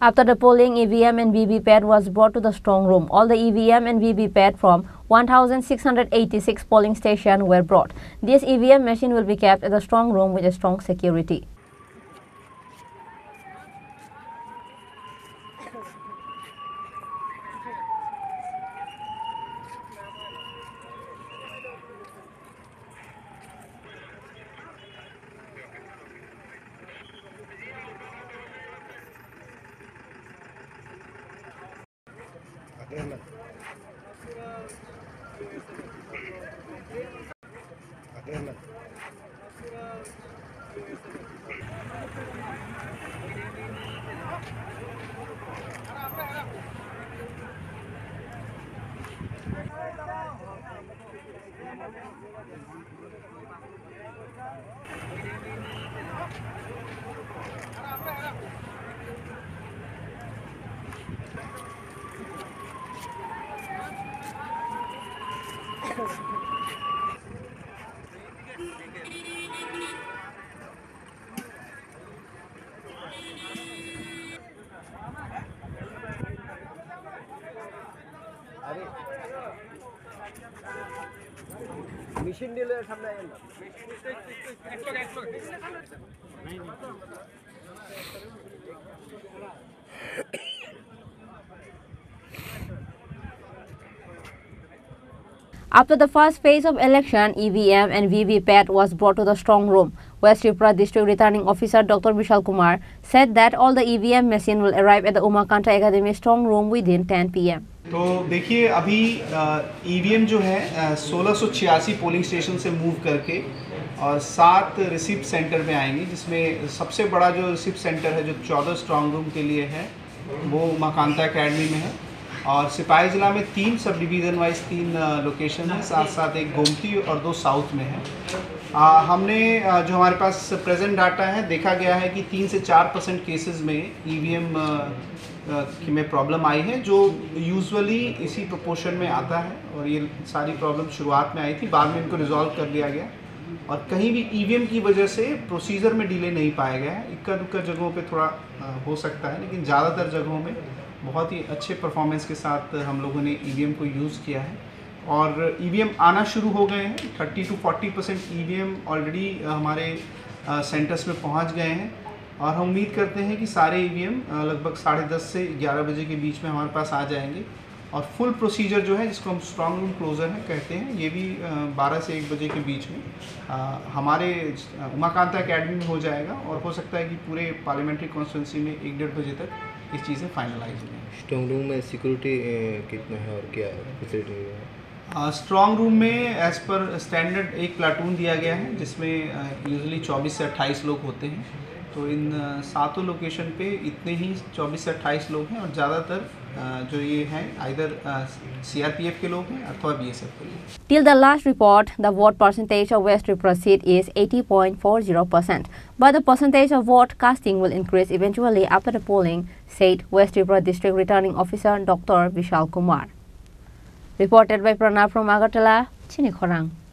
After the polling, EVM and VVPAT was brought to the strong room. All the EVM and VVPAT from 1,686 polling stations were brought. This EVM machine will be kept at the strong room with a strong security. Machine dealer सामने आया ना। After the first phase of election, EVM and VVPAT was brought to the strong room. West Tripura District Returning Officer Dr. Vishal Kumar said that all the EVM machine will arrive at the Umakanta Academy strong room within 10 p.m. तो देखिए अभी EVM जो है 1686 polling station से move करके और 7 receipt centre में आएंगे, जिसमें सबसे बड़ा जो रिसिप्ट सेंटर है जो 14 स्ट्रांग रूम के लिए है वो उमाकांता एकेडमी में है। और सिपाही ज़िला में 3 सब डिवीज़न वाइज 3 लोकेशन है, साथ साथ एक गोमती और 2 साउथ में है। हमने जो हमारे पास प्रेजेंट डाटा है देखा गया है कि 3 से 4% केसेस में ईवीएम में प्रॉब्लम आई है, जो यूजुअली इसी प्रोपोर्शन में आता है। और ये सारी प्रॉब्लम शुरुआत में आई थी, बाद में इनको रिजॉल्व कर लिया गया और कहीं भी ईवीएम की वजह से प्रोसीजर में डिले नहीं पाया गया है। इक्का दुक्का जगहों पे थोड़ा हो सकता है, लेकिन ज़्यादातर जगहों में बहुत ही अच्छे परफॉर्मेंस के साथ हम लोगों ने ईवीएम को यूज़ किया है और ईवीएम आना शुरू हो गए हैं। 30 to 40% ईवीएम ऑलरेडी हमारे सेंटर्स में पहुंच गए हैं और हम उम्मीद करते हैं कि सारे ईवीएम लगभग 10:30 से 11 बजे के बीच में हमारे पास आ जाएंगे। और फुल प्रोसीजर जो है, जिसको हम स्ट्रांग रूम क्लोजर है कहते हैं, ये भी 12 से 1 बजे के बीच में हमारे उमाकांता एकेडमी में हो जाएगा और हो सकता है कि पूरे पार्लियामेंट्री कॉन्स्टिट्यूंसी में 1-1.5 बजे तक इस चीज़ें फाइनलाइज हो जाएँ। स्ट्रांग रूम में सिक्योरिटी कितना है और क्या फैसिलिटी है? स्ट्रांग रूम में एज़ पर स्टैंडर्ड एक प्लाटून दिया गया है, जिसमें यूजुअली 24 से 28 लोग होते हैं। तो इन 7 लोकेशन पे इतने ही 24 से 28 लोग हैं और ज़्यादातर जो ये हैं आइदर CRPF के लोग हैं अथवा BSF के लोग। Till the last report, the vote percentage of West Tripura seat is 80.40%. But the percentage of vote casting will increase eventually after the polling, said West Tripura District Returning Officer Dr. Vishal Kumar. Reported by Pranav from Agartala, Chinikhorang.